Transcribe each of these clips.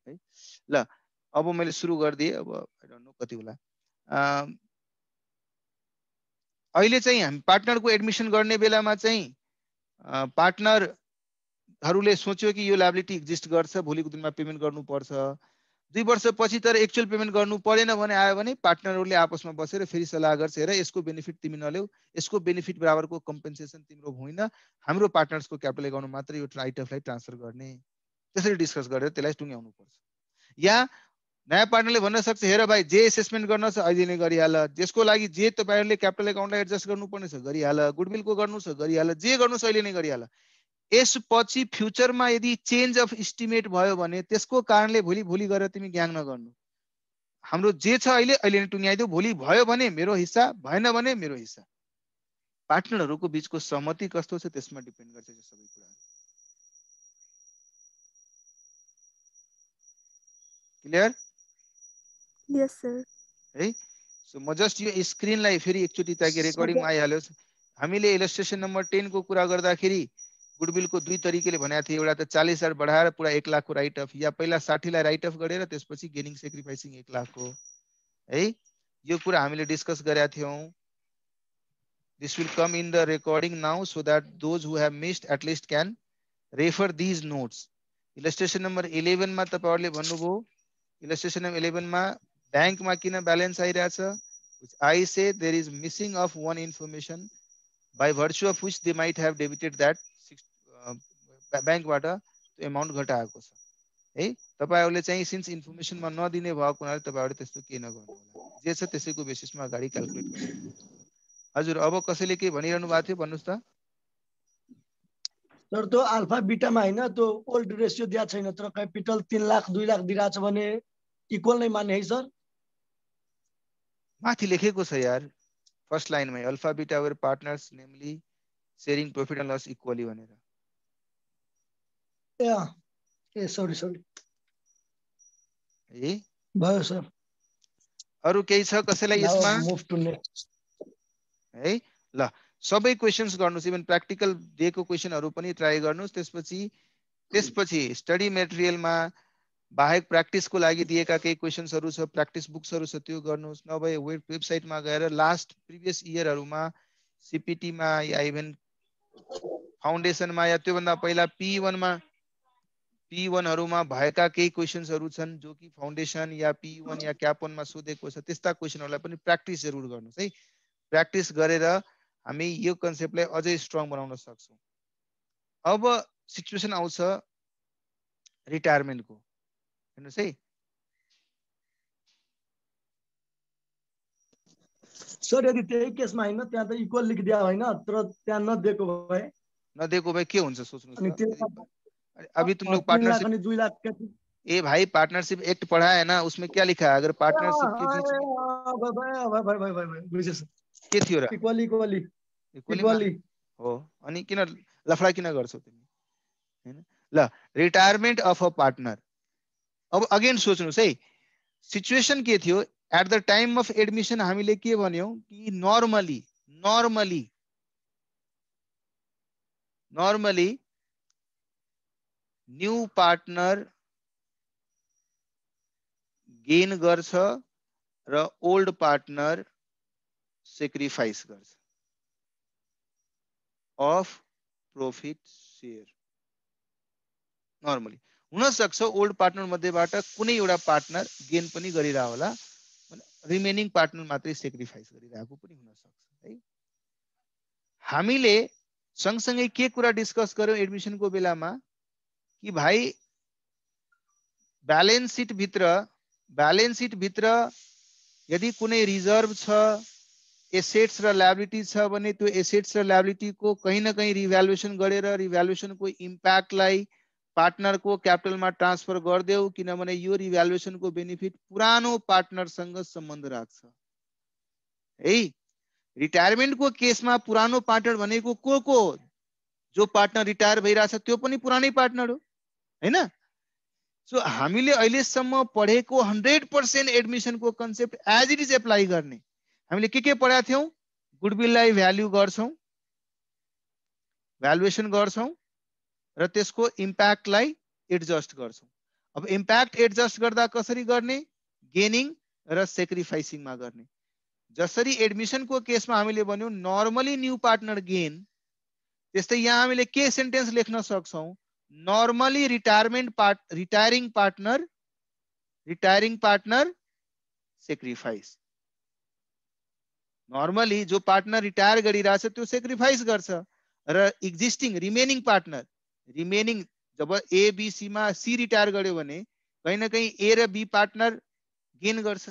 है। ल अब मैले सुरु गरिदिएँ, अब आई डोन्ट नो कति होला। अहिले चाहिँ हामी पार्टनरको एडमिसन गर्ने बेलामा चाहिँ पार्टनरहरूले सोच्यो कि यो लायबिलिटी एक्जिस्ट गर्छ, भोलिको दिनमा पेमेन्ट गर्नुपर्छ। 2 वर्षपछि तर एक्चुअल पेमेन्ट गर्नु परेन भने आयो भने पार्टनरहरूले आपसमा बसेर फेरि सल्लाह गर्छ, हेर यसको बेनिफिट तिमी नल्याऊ, यसको बेनिफिट बराबरको कम्पेन्सेसन तिम्रो होइन, हाम्रो पार्टनर्सको क्यापिटल एकाउन्टमा मात्र यो राइट अफलाई ट्रान्सफर गर्ने, त्यसरी डिस्कस गरेर त्यसलाई टुङ्ग्याउनु पर्छ। या नयाँ पार्टनरले भन्न सक्छ, हेर भाइ जे एसेसमेन्ट गर्न छ अहिले नै गरिहाल, त्यसको लागि जे तपाईँहरूले क्यापिटल एकाउन्टलाई एडजस्ट गर्नुपर्ने छ गरिहाल, गुडविलको गर्नु छ गरिहाल, जे गर्नु छ अहिले नै गरिहाल। यसपछि फ्युचरमा यदि चेन्ज अफ इस्टिमेट भयो भने त्यसको कारणले भोलि गएर तिमी ग्याङ नगर्नु। हाम्रो जे छ अहिले अहिले नै टुङ्ग्याइदेऊ, भोलि भयो भने मेरो हिस्सा, भएन भने मेरो हिस्सा। पार्टनरहरूको बीचको सहमति कस्तो छ त्यसमा डिपेन्ड गर्छ यो सबै कुराहरू। क्लियर? Yes sir. है, सो म जस्ट यो स्क्रिनलाई फेरि एकचोटि ताकि रेकर्डिङमा आइहाल्यो। हामीले इलस्ट्रेसन नम्बर 10 को कुरा गर्दाखेरि गुडविलको दुई तरिकाले भनेको थियो, एउटा त 40,000 बढाएर पुरा 1 लाख को राइट अफ, या पहिला 60 लाई राइट अफ गरेर त्यसपछि गेनिङ सेक्रिफाइसिङ 1 लाख को है, यो कुरा हामीले डिस्कस गरेका थियौं। This will come in the recording now so that those who have missed at least can refer these notes. Illustration number 11 मा तपाईहरुले भन्नुभयो, इलस्ट्रेसन नम्बर 11 मा बैंकमा किन ब्यालेन्स आइरहेछ, which I say there is missing of one information by virtue of which they might have debited that बैंकबाट त्यो amount घटाएको छ है। तपाईहरुले चाहिँ सिन्स इन्फर्मेसनमा नदिने भएको हुनाले तपाईहरुले त्यस्तो के नगर्नु होला, जे छ त्यसैको बेसिसमा अगाडि क्याल्कुलेट गर्नु। हजुर, अब कसैले के भनिरहनु भएको थियो भन्नुस् त। सर त्यो अल्फा बीटामा हैन त्यो ओल्ड रेशियो दिया छैन, तर क्यापिटल 3 लाख 2 लाख दिइराछ भने इक्वल नै मान्ने है सर? माथि लेखेको छ यार, फर्स्ट लाइनमै alpha beta are partners namely sharing profit and loss equally भनेर। ए सरी ए भयो सर। अरु केही छ कसैलाई यसमा? मुभ टु नेक्स्ट है। ल सबै क्वेशन्स गर्नुस्, इभन प्र्याक्टिकल दिएको क्वेशनहरु पनि ट्राई गर्नुस्। त्यसपछि स्टडी मेटेरियलमा बाहेक प्र्याक्टिसको लागि दिएका केही क्वेशन्सहरु छ, प्र्याक्टिस बुक्सहरु छ, त्यो गर्नुस्। नभए वेबसाइटमा गएर लास्ट प्रिभियस इयरहरुमा सीपीटीमा या इभन फाउन्डेसनमा या त्योभन्दा पहिला P1 हरुमा भएका केही क्वेशन्सहरु छन् जो कि फाउन्डेसन या P1 या क्याप 1 मा सोधेको छ, त्यस्ता क्वेशनहरुलाई पनि प्र्याक्टिस जरुर गर्नुस् है। प्र्याक्टिस गरेर हामी यो कन्सेप्टलाई अझै स्ट्रङ बनाउन सक्छौं। अब सिचुएसन आउँछ रिटायरमेन्टको, हेर्नुस् है। सर यदि त्यही केसमा हैन त्यहाँ त इक्वल लेखिदिया हैन, तर त्यहाँ नदिएको भए के हुन्छ सोच्नुस् त। अभी तुम लोग 3 लाख अनि 2 लाख ए भाई पार्टनरशिप एक्ट पढ़ा है ना, उसमें क्या लिखा है? अगर पार्टनरशिप के बीच के थियो र इक्वली हो अनि किन लफडा किन गर्छौ तिमी हैन? ल रिटायरमेन्ट अफ अ पार्टनर। अब अगेन सोच्नुस् है, सिचुएसन के थियो at the time of admission हामीले के भन्यौ कि नर्मली न्यू पार्टनर गेन गर्छ र ओल्ड पार्टनर सेक्रिफाइस गर्छ अफ प्रोफिट शेयर। नर्मली हुन सक्छ ओल्ड पार्टनर मध्येबाट कुनै एउटा पार्टनर गेन पनि गरिरा होला, रिमेनिङ पार्टनर मात्रै सेक्रिफाइस गरिरहेको पनि हुन सक्छ है। हामीले सँगसँगै के कुरा डिस्कस गर्यौं एडमिसनको बेलामा कि भाइ ब्यालेन्स शीट भित्र यदि कुनै रिजर्भ छ, एसेट्स र लायबिलिटी छ भने त्यो एसेट्स र लायबिलिटी को कहीं न कहीं रिभ्यालुएसन गरेर रिभ्यालुएसन को इम्प्याक्टलाई पार्टनर को कैपिटल में ट्रांसफर गरिदेऊ, किनभने यो रिभ्यालुएसन को बेनिफिट पुरानो पार्टनरसँग सम्बन्ध राख्छ है। रिटायरमेन्ट को केसमा पुरानो पार्टनर भनेको को जो पार्टनर रिटायर भइराछ त्यो पनि पुरानै पार्टनर हो हैन। सो हामीले अहिलेसम्म पढेको 100% एडमिसन को concept as it is apply गर्ने। हामीले के पढाएको थियौं? गुडविललाई भ्याल्यु गर्छौं, भ्यालुएसन गर्छौं र त्यसको इम्प्याक्टलाई एडजस्ट गर्छौं। अब इम्प्याक्ट एडजस्ट गर्दा कसरी गर्ने, गेनिङ र सेक्रिफाइसिङमा गर्ने। जसरी एडमिसनको केसमा हामीले भन्यौं नर्मली न्यू पार्टनर गेन, त्यस्तै यहाँ हामीले के सेन्टेन्स लेख्न सक्छौं, normally retiring partner sacrifice. Normally जो पार्टनर रिटायर गरिरहेछ त्यो सेक्रिफाइस गर्छ र एक्जिस्टिङ रिमेनिङ पार्टनर, रिमेनिङ जब ए बी सी मा सी रिटायर गर्यो भने कहीं न कहीं ए र बी पार्टनर गेन गर्छ।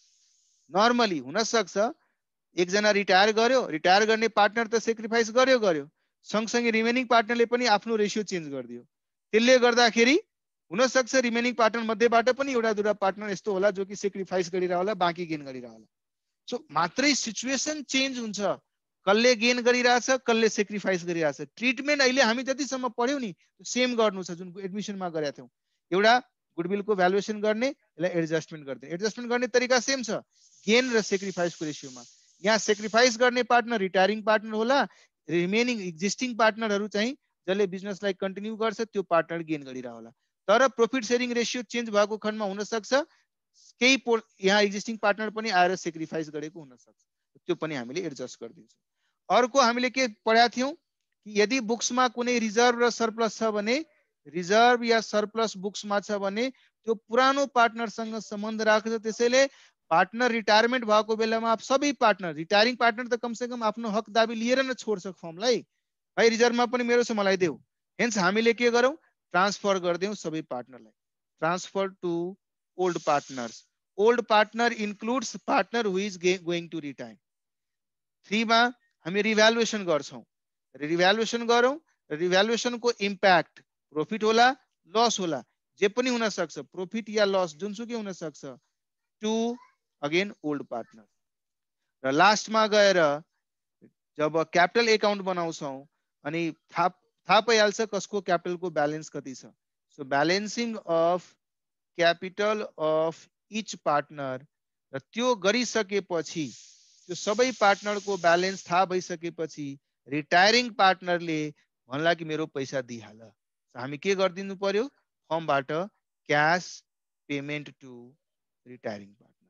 नर्मली हुन सक्छ एकजना रिटायर गर्यो, रिटायर गर्ने पार्टनर त सेक्रिफाइस गर्यो, सँगसँगै रिमेनिङ पार्टनरले पनि आफ्नो रेशियो चेन्ज गरिदियो। त्यसले गर्दाखेरि हुन सक्छ रिमेनिङ पार्टनर मध्येबाट पनि एउटा दुईटा पार्टनर यस्तो होला जो कि सेक्रिफाइस गरिरह होला, बाँकी गेन गरिरह होला। सो मात्रै सिचुएसन चेन्ज हुन्छ, कसले गेन गरिरहेछ, कसले सेक्रिफाइस गरिरहेछ। ट्रिटमेन्ट अहिले हामी जतिसम्म पढ्यौं नि सेम गर्नु छ जुन एडमिसनमा गरेका थियौं। एउटा गुडविलको भ्यालुएसन गर्ने, यसलाई एडजस्टमेन्ट गर्ने। एडजस्टमेन्ट गर्ने तरिका सेम छ, गेन र सेक्रिफाइसको रेशियोमा। यहाँ सेक्रिफाइस गर्ने पार्टनर रिटायरिङ पार्टनर होला, रिमेनिङ एक्जिस्टिङ पार्टनरहरू चाहिँ जसले बिजनेसलाई कन्टिन्यू गर्छ त्यो पार्टनर गेन गरिरह होला। तर प्रॉफिट शेयरिङ रेशियो चेन्ज भएको खण्डमा हुन सक्छ केही यहाँ एक्जिस्टिङ पार्टनर पनि आएर सेक्रिफाइस गरेको हुन सक्छ, त्यो पनि हामीले एडजस्ट गरिदिन्छौँ। अर्को हामीले के पढाएको थियौं कि यदि बुक्समा कुनै रिजर्भ र सरप्लस छ भने, रिजर्भ या सरप्लस बुक्समा छ भने त्यो पुरानो पार्टनरसँग सम्बन्ध राख्छ। त्यसैले पार्टनर रिटायरमेन्ट भएको बेलामा सबै पार्टनर, रिटायरिङ पार्टनर त कम से कम आफ्नो हक दाबी लिएर न छोड्छ फर्मलाई, भाइ रिजर्भमा पनि मेरो छ मलाई देऊ। हेन्स हामीले के गरौँ, ट्रान्सफर गरिदिउँ सबै पार्टनरलाई। Transfer to old partners. Old partner includes partner who is going to retire. 3 मा हामी रिभ्यालुएसन गर्छौं। रिभ्यालुएसन गरौँ, रिभ्यालुएसनको इम्प्याक्ट प्रॉफिट होला लस होला, जे पनि हुन सक्छ, प्रॉफिट या लस जुनसुकै हुन सक्छ, टु अगेन ओल्ड पार्टनर। र लास्टमा गएर जब क्यापिटल एकाउन्ट बनाउँछौं अनि थाहा पाइहाल्छ कसको क्यापिटलको ब्यालेन्स कति छ। So balancing of capital of each partner, र त्यो गरिसकेपछि त्यो सबै पार्टनरको ब्यालेन्स थाहा भइसकेपछि रिटायरिङ पार्टनरले भन्ला कि मेरो पैसा दिइहाल। हामी के गरिदिनु पर्यो, फर्मबाट cash payment to retiring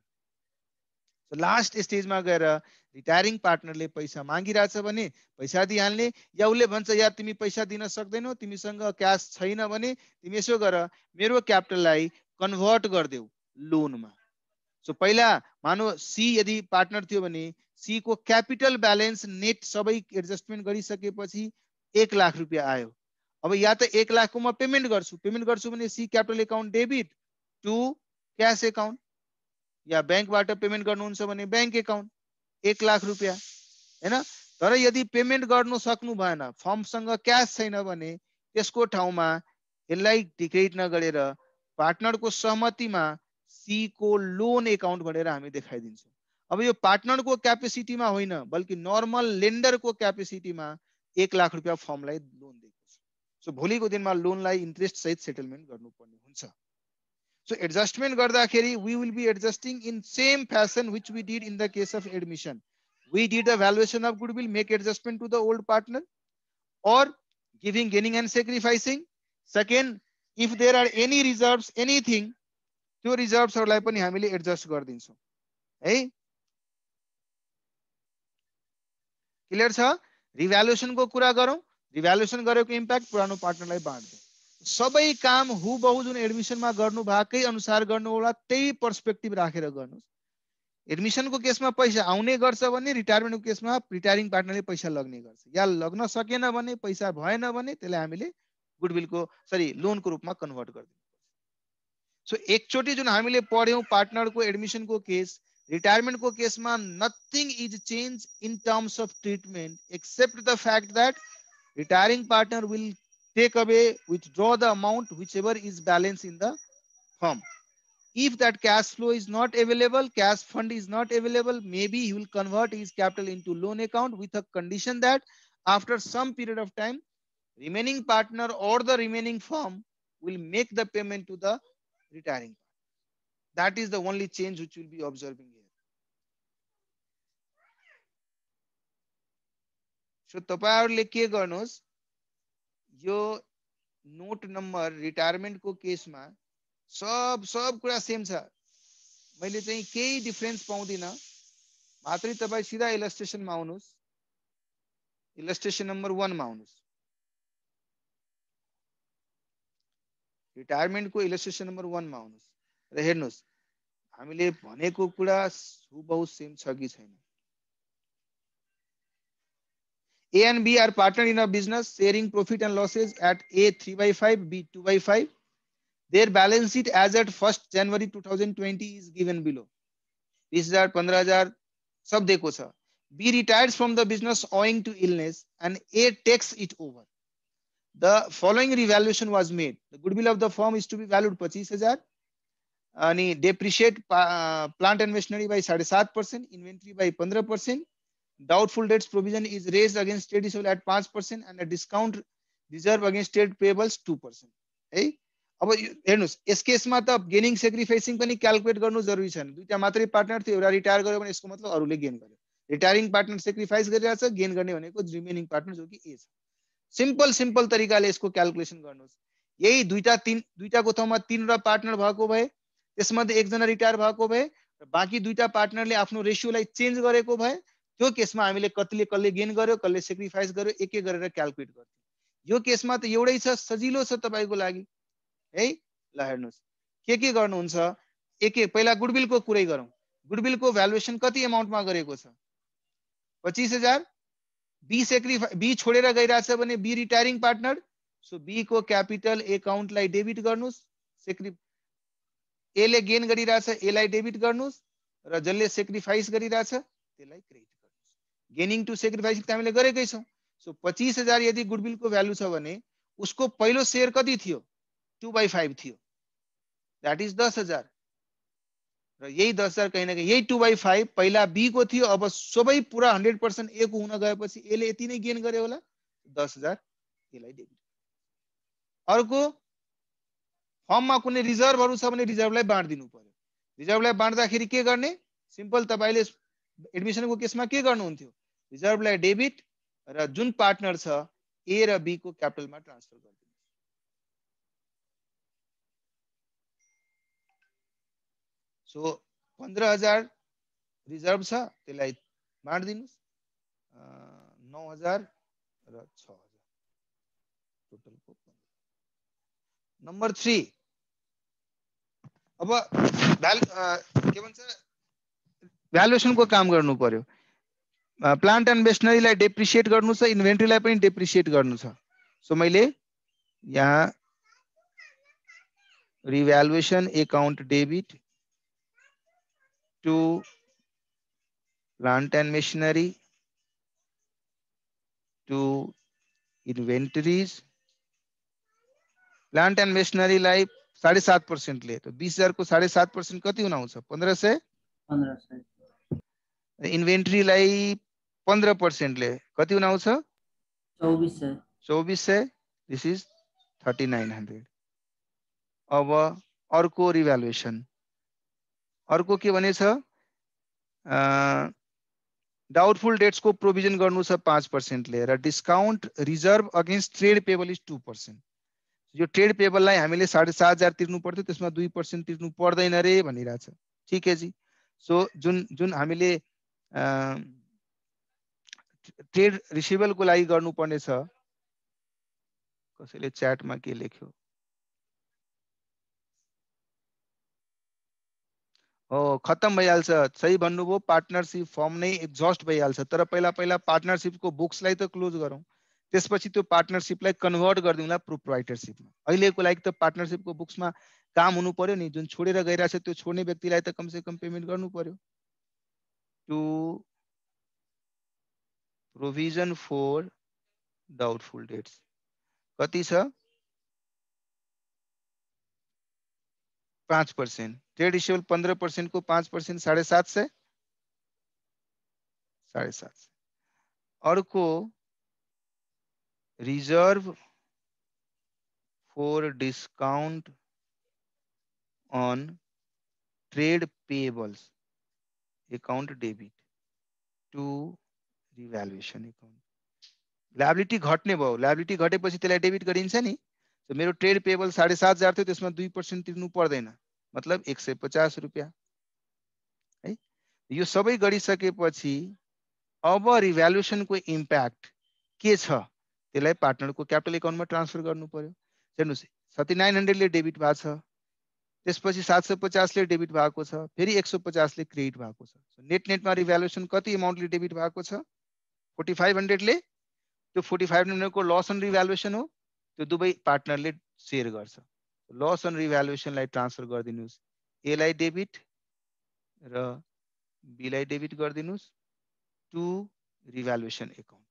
partner. Last स्टेजमा गएर रिटायरिङ पार्टनरले पैसा मागिरहेछ भने पैसा दिइहाल्ने, या उसले भन्छ यार तिमी पैसा दिन सक्दैनौ, तिमीसँग क्याश छैन भने तिमी यसो गर मेरो क्यापिटललाई कन्भर्ट गरिदेऊ लोनमा। सो पहिला मानो सी यदि पार्टनर थियो भने सी को क्यापिटल ब्यालेन्स नेट सबै एडजस्टमेन्ट गरिसकेपछि 1 लाख रुपियाँ आयो। अब या त 1 लाखको म पेमेन्ट गर्छु भने C capital account debit to cash account, या बैंकबाट पेमेन्ट गर्नुहुन्छ भने बैंक एकाउन्ट 1 लाख रुपियाँ हैन। तर यदि पेमेन्ट गर्नु सक्नु भएन, फर्मसँग क्याश छैन भने त्यसको ठाउँमा यसलाई डिक्रेडिट नगरेर पार्टनरको सहमतिमा सी को लोन एकाउन्ट भनेर हामी देखाइदिन्छौँ। अब यो पार्टनरको क्यापेसिटीमा होइन बल्कि नर्मल लेन्डरको क्यापेसिटीमा 1 लाख रुपियाँ फर्मलाई लोन दिएको छ। सो भोलिको दिनमा लोनलाई इन्ट्रेस्ट सहित सेटलमेन्ट गर्नुपर्ने हुन्छ। So adjustment गर्दाखेरि we will be adjusting in same fashion which we did in the case of admission. We did the valuation of goodwill, make adjustment to the old partner, or giving, gaining and sacrificing. Second, if there are any reserves, anything, त्यो रिजर्भ्सहरुलाई पनि हामीले adjust गर्दिन्छौं है। Clear छ? रिभ्यालुएसनको कुरा गरौँ, revaluation गरेको impact पुरानो पार्टनरलाई बाँड्दै सबै काम हुबहु जुन एडमिसनमा गर्नु भएकै अनुसार गर्नु होला, त्यही पर्सपेक्टिभ राखेर गर्नुस्। एडमिसनको केसमा पैसा आउने गर्छ भने रिटायरमेन्टको केसमा रिटायरिङ पार्टनरले पैसा लग्ने गर्छ, या लग्न सकेन भने पैसा भएन भने त्यसलाई हामीले गुडविलको लोनको रूपमा कन्भर्ट गर्दिन्छौँ। सो एकचोटी जुन हामीले पढ्यौं पार्टनरको एडमिसनको केस, रिटायरमेन्टको केसमा nothing is change in terms of treatment except the fact that retiring partner will take away, withdraw the amount whichever is balance in the firm. If that cash flow is not available, cash fund is not available, maybe he will convert his capital into loan account with a condition that after some period of time, remaining partner or the remaining firm will make the payment to the retiring partner. That is the only change which will be observing here. So तपाईहरुले के गर्नुस्, यो note number रिटायरमेन्टको केसमा सब कुरा same छ, मैले चाहिँ केही डिफरेन्स पाउँदिन। मात्रै तपाईँ सिधा इलस्ट्रेसनमा आउनुहोस्, इलस्ट्रेसन नम्बर 1 मा आउनुहोस्, रिटायरमेन्टको इलस्ट्रेसन नम्बर 1 मा आउनुहोस् र हेर्नुहोस् हामीले भनेको कुरा हुबहु सेम छ कि छैन। A and B are partner in a business, sharing profit and losses at A 3/5, B 2/5. Their balance sheet as at 1st January 2020 is given below. 20,000, 15,000 सब देखो छ। B retires from the business owing to illness and A takes it over. The following revaluation was made. The goodwill of the firm is to be valued 25,000 and depreciate plant and machinery by 7.5%, inventory by 15%. Doubtful debts provision is raised against trade receivable at 5% and a discount reserve against trade payables 2%. है अब हेर्नुस् यस केसमा त gaining sacrificing पनि calculate गर्नु जरुरी छैन। दुईटा मात्रै पार्टनर थियो, एउटा रिटायर गर्यो भने यसको मतलब अरूले गेन गर्यो। रिटायरिङ पार्टनर सेक्रिफाइस गरिरहेछ, गेन गर्ने भनेको रिमेनिङ पार्टनर जो कि ए छ। सिम्पल तरिकाले यसको क्याल्कुलेसन गर्नुहोस्। यही दुईटाको ठाउँमा तीनवटा पार्टनर भएको भए, त्यसमध्ये एकजना रिटायर भएको भए र बाँकी दुईटा पार्टनरले आफ्नो रेसियोलाई चेन्ज गरेको भए, त्यो केसमा हामीले कतिले कसले गेन गर्यो, कसले सेक्रिफाइस गर्यो, एक एक गरेर क्याल्कुलेट गर्थ्यौं। यो केसमा त एउटै छ, सजिलो छ तपाईको लागि है। ल हेर्नुस् के गर्नुहुन्छ, एक एक पहिला गुडविलको कुरै गरौँ। गुडविलको भ्यालुएसन कति अमाउन्टमा गरेको छ? 25,000। बी छोडेर गइरहेछ भने B retiring partner, so B को क्यापिटल एकाउन्टलाई डेबिट गर्नुस्, ए ले गेन गरिरहेछ ए लाई डेबिट गर्नुस् र जसले सेक्रिफाइस गरिरहेछ त्यसलाई क्रेडिट गर्नुस्। गेनिङ टु सेक्रिफाइस त हामीले गरेकै छौं। सो 25,000 यदि गुडविलको भ्यालु छ भने उसको पहिलो शेयर कति थियो? 2/5 थियो, दैट इज 10,000 र यही 10,000 कहीं न कहीं यही 2/5 पहिला बी को थियो, अब सबै पुरा 100% ए को हुन गएपछि ए ले यति नै गेन गर्यो होला, 10,000 यसलाई डेबिट। अर्को फर्ममा कुनै रिजर्भहरु छ भने रिजर्भलाई बाँड्दिनु पर्यो। रिजर्भलाई बाँड्दाखेरि के गर्ने? सिम्पल तपाईले एडमिसनको केसमा के गर्नुहुन्थ्यो? रिजर्भलाई डेबिट र जुन पार्टनर छ ए र बी को क्यापिटलमा ट्रान्सफर गर्दिनु। सो 15,000 रिजर्भ छ, त्यसलाई बाँड्दिनुस् 9,000 र 6,000 टोटल को 15। नम्बर 3 अब के भन्छ भ्यालुएसनको काम गर्नु पर्यो। प्लान्ट एन्ड मेसिनरीलाई डेप्रिसिएट गर्नु छ, इन्भेन्ट्रीलाई पनि डेप्रिसिएट गर्नु छ। सो मैले यहाँ revaluation account debit to plant and machinery to inventories. Plant and मेसिनरीलाई 7.5% ले, तो 20,000 को 7.5% कति हुन आउँछ? 1,500। इन्भेन्ट्रीलाई 15% ले कति हुन आउँछ? 2400। This is 3,900। अब अर्को रिभ्यालुएसन, अर्को के भनेछ? डाउटफुल डेट्स को प्रोभिजन गर्नु छ 5% ले र discount reserve against trade payable is 2%। यो ट्रेड पेबललाई हामीले 7,500 तिर्नु पर्थ्यो, त्यसमा 2% तिर्नु पर्दैन रे भनिरहेछ। ठीक है जी। सो जुन हामीले ट्रेड रिसिभेबल को लागि गर्नुपर्ने छ, कसैले च्याटमा के लेख्यो? हो खत्तम भइहाल्छ, सही भन्नुभयो। पार्टनरशिप फर्म नै एक्जस्ट भइहाल्छ, तर पहिला पार्टनरशिपको बुक्सलाई त क्लोज गरौँ, त्यसपछि त्यो पार्टनरशिपलाई कन्भर्ट गरिदिउँला प्रोप्राइटरशिपमा। अहिलेको लागि त पार्टनरशिपको बुक्समा काम हुनु पर्यो नि, जुन छोडेर गइरहेछ त्यो छोड्ने व्यक्तिलाई त कम से कम पेमेन्ट गर्नु पर्यो। To provision for doubtful debts कति छ? 5%। ट्रेड रिसिभेबल 15% को 5% 750। 750। अर्को reserve for discount on trade payables account debit to revaluation account. Liability घट्ने भयो, लायबिलिटी घटेपछि त्यसलाई डेबिट गरिन्छ नि। तो मेरो ट्रेड पेबल 7,500 थियो, त्यसमा 2% तिर्नु पर्दैन, मतलब 150 रुपैयाँ है। यो सबै गरिसकेपछि अब रिभ्यालुएसन को इम्प्याक्ट के छ त्यसलाई पार्टनरको क्यापिटल एकाउन्टमा ट्रान्सफर गर्नु पर्यो। हेर्नुस् 3900 ले डेबिट भएको छ, त्यसपछि 750 ले डेबिट भएको छ, फेरि 150 ले क्रेडिट भएको छ। नेट नेटमा रिभ्यालुएसन कति अमाउन्टले डेबिट भएको छ? 4500 ले। त्यो 4500 को लस अन रिभ्यालुएसन हो, त्यो दुवै पार्टनरले शेयर गर्छ। लस अन रिभ्यालुएसनलाई ट्रान्सफर गरिदिनुस्, ए लाई डेबिट र बी लाई डेबिट गरिदिनुस् to revaluation account.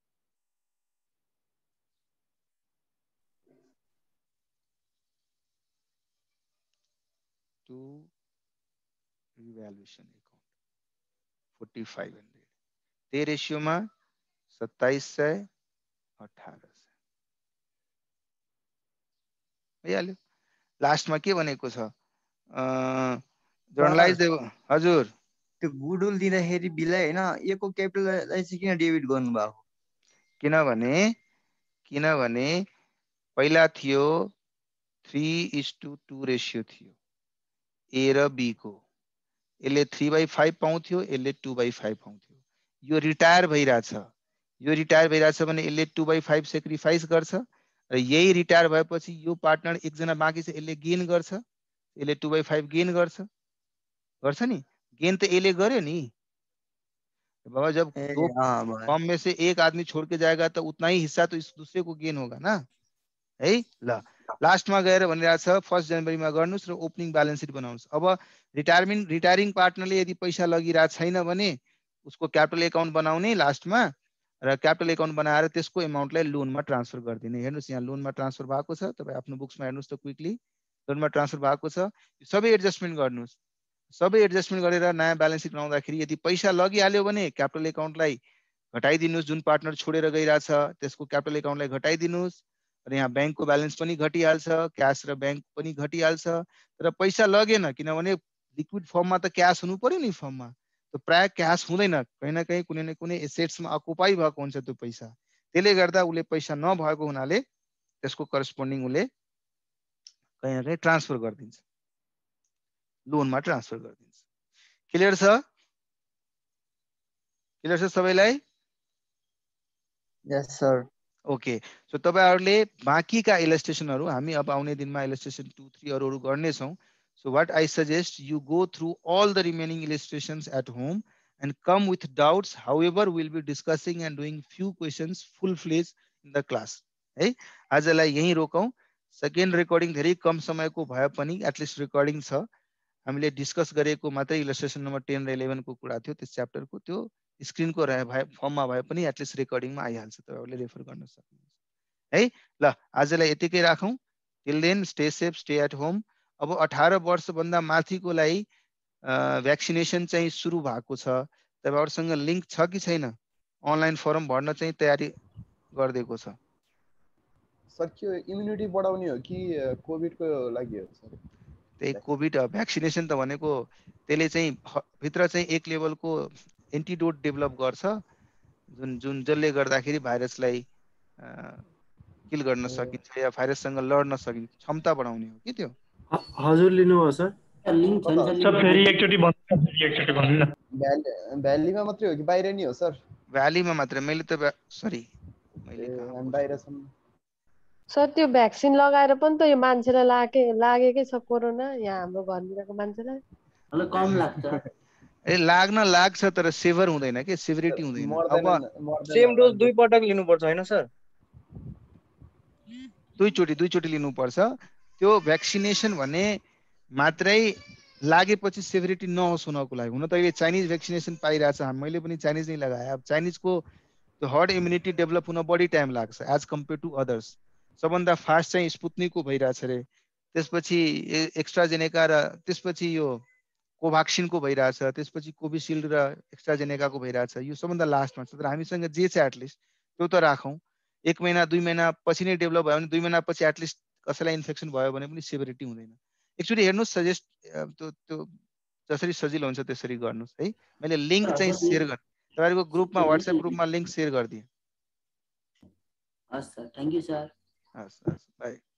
To revaluation account 4500, त्यही रेशियोमा 2700 1800 भइहाल्यो। लास्टमा के भनेको छ? जर्नलाइज हजुर त्यो गुडविल दिँदाखेरि बिलाई हैन एको क्यापिटललाई चाहिँ किन डेबिट गर्नु भएको? किनभने पहिला थियो 3:2 रेशियो थियो ए र बी को, यसले 3/5 पाउँथ्यो, यसले 2/5 पाउँथ्यो। यो रिटायर भइराछ, भने यसले 2/5 सेक्रिफाइस गर्छ र यही रिटायर भएपछि यो पार्टनर एकजना बाँकी छ, यसले गेन गर्छ, यसले 2/5 गेन गर्छ नि। गेन त यसले गर्यो नि बाबा, जब दो फर्म में से एक आदमी छोड़ के जाएगा तो उतना ही हिस्सा तो इस दूसरे को गेन होगा ना है। ल लास्टमा गएर भनिरहेछ 1 जनवरीमा गर्नुस् र ओपनिङ ब्यालेन्स सिट बनाउनुस्। अब रिटायरिङ पार्टनरले यदि पैसा लगिरहेको छैन भने उसको क्यापिटल एकाउन्ट बनाउने लास्टमा, र क्यापिटल एकाउन्ट बनाएर त्यसको एमाउन्टलाई लोनमा ट्रान्सफर गरिदिने। हेर्नुस् यहाँ लोनमा ट्रान्सफर भएको छ, तपाईँ आफ्नो बुक्समा हेर्नुस् त क्विकली लोनमा ट्रान्सफर भएको छ। सबै एडजस्टमेन्ट गर्नुस्, सबै एडजस्टमेन्ट गरेर नयाँ ब्यालेन्स सिट बनाउँदाखेरि यदि पैसा लगिहाल्यो भने क्यापिटल एकाउन्टलाई घटाइदिनुस्, जुन पार्टनर छोडेर गइरहेछ त्यसको क्यापिटल एकाउन्टलाई घटाइदिनुस्, र यहाँ ब्याङ्कको ब्यालेन्स पनि घटिहाल्छ, क्यास र ब्याङ्क पनि घटिहाल्छ। तर पैसा लगेन किनभने लिक्विड फर्ममा त क्यास हुनु पर्यो नि फर्ममा, तो प्राय क्यास हुँदैन, कहीँ न कहीँ कुनै न कुनै एसेट्समा अकुपाई भएको हुन्छ त्यो पैसा। त्यसले गर्दा उसले पैसा नभएको हुनाले त्यसको करस्पोन्डिङ उसले कहीँ न कहीँ ट्रान्सफर गरिदिन्छ, लोनमा ट्रान्सफर गरिदिन्छ। क्लियर छ? क्लियर छ सबैलाई? यस सर। ओके, सो तपाईहरुले बाँकीका इलस्ट्रेसनहरु हामी अब आउने दिनमा इलस्ट्रेसन 2 3 अरु गर्नेछौं। So what I suggest you go through all the remaining illustrations at home and come with doubts. However, we'll be discussing and doing few questions full-fledged in the class. है आजलाई यही रोकौं। सेकेन्ड रेकर्डिङ धेरै कम समयको भए पनि at least recording छ। हामीले discuss गरेको मात्रै इलस्ट्रेसन नम्बर 10 र 11 को कुरा थियो, त्यस च्याप्टरको त्यो स्क्रिनको फर्ममा भए पनि एटलिस्ट रेकर्डिङमा आइहाल्छ, तपाईहरुले रेफर गर्न सक्नुहुन्छ है। ल आजलाई यतिकै राखौं। Till then stay safe, stay at home. अब 18 वर्ष भन्दा माथिको लागि भ्याक्सिनेसन चाहिँ सुरु भएको छ। तपाईहरुसँग लिंक छ कि छैन? अनलाइन फर्म भर्न चाहिँ तयारी गर्दिएको छ। सर के इम्युनिटी बढाउने हो कि कोभिड को लागि हो सर? त्यही कोभिड भ्याक्सिनेसन त भनेको त्यसले चाहिँ भित्र चाहिँ एक लेभलको एन्टिडोट डेभलप गर्छ, जुन जसले गर्दाखेरि भाइरसलाई किल गर्न सकिन्छ या भाइरससँग लड्न सकिन्छ, क्षमता बढाउने हो कि त्यो। हजुर लिनु हो सर। लिंक छ नि सर फेरि एकचोटी भन्नु न। भ्यालीमा मात्रै हो कि बाहिर नि हो सर? भ्यालीमा मात्र। मैले त सरी मैले बाहिरसम्म सर त्यो भ्याक्सिन लगाएर पनि त यो मान्छेलाई लागेकै छ कोरोना, यहाँ हाम्रो घरतिरको मान्छेलाई। अलि कम लाग्छ। ए लाग्न लाग्छ तर सेभर हुँदैन के, सेभरिटी हुँदैन। अब सेम डोज 2 पटक लिनु पर्छ हैन सर? दुईचोटी लिनु पर्छ। त्यो भ्याक्सिनेसन भने मात्रै लागेपछि सेभरिटी नहोस् हुनको लागि। हुन त अहिले चाइनिज भ्याक्सिनेसन पाइरहेछ, मैले पनि चाइनिज नै लगाए। अब चाइनिजको त्यो हर्ड इम्युनिटी डेभलप हुन बढी टाइम लाग्छ एज कम्पेयर टु अदर्स। सबभन्दा फास्ट चाहिँ स्पुत्निकको भइरहेछ रे, त्यसपछि एक्स्ट्राजेनेका र त्यसपछि यो कोभ्याक्सिनको भइरहेछ, त्यसपछि कोभिसिल्ड र एक्स्ट्राजेनेकाको भइरहेछ। यो सबभन्दा लास्टमा छ, तर हामीसँग जे छ एटलिस्ट त्यो त राखौं। 1 महिना 2 महिना पछि नै डेभलप भयो भने 2 महिना पछि एटलिस्ट कसैलाई इन्फेक्सन भयो भने पनि सेभरिटी हुँदैन। एक्चुअली हेर्नुस्, सजेस्ट त्यो जसरी सजिलो हुन्छ त्यसरी गर्नुस् है। मैले लिंक चाहिँ शेयर गर्न तपाईहरुको ग्रुपमा, व्हाट्सएप ग्रुपमा लिंक शेयर गर्दिए। हस् सर, थ्यांक यू सर। हस् बाइ।